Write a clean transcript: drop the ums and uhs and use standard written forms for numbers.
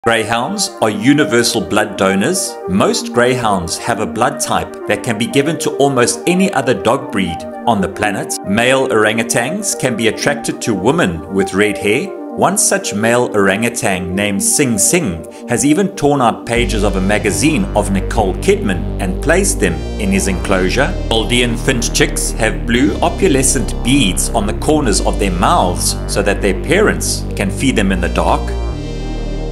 Greyhounds are universal blood donors. Most greyhounds have a blood type that can be given to almost any other dog breed on the planet. Male orangutans can be attracted to women with red hair. One such male orangutan named Sing Sing has even torn out pages of a magazine of Nicole Kidman and placed them in his enclosure. Gouldian finch chicks have blue opalescent beads on the corners of their mouths so that their parents can feed them in the dark.